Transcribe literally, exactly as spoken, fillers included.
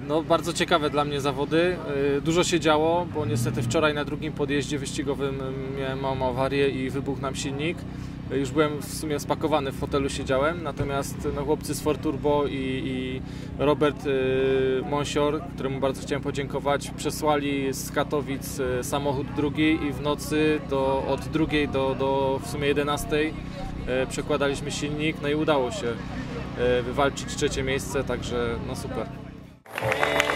No, bardzo ciekawe dla mnie zawody. Dużo się działo, bo niestety wczoraj na drugim podjeździe wyścigowym miałem małą awarię i wybuchł nam silnik. Już byłem w sumie spakowany, w fotelu siedziałem, natomiast no, chłopcy z Ford Turbo i, i Robert y, Monsior, któremu bardzo chciałem podziękować, przesłali z Katowic y, samochód drugi i w nocy do, od drugiej do, do w sumie jedenastej y, przekładaliśmy silnik, no i udało się y, wywalczyć trzecie miejsce, także no super.